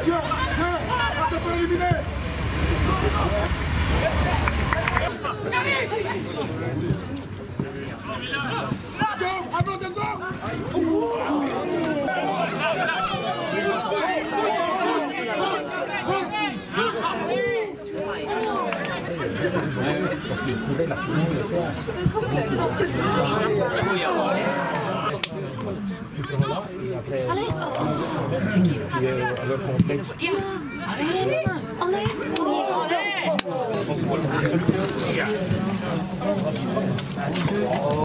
Viens, on s'est fait éliminer. Avant des parce qu'il pourrait la finir le soir. Et après, puis à leur complexe. Allez!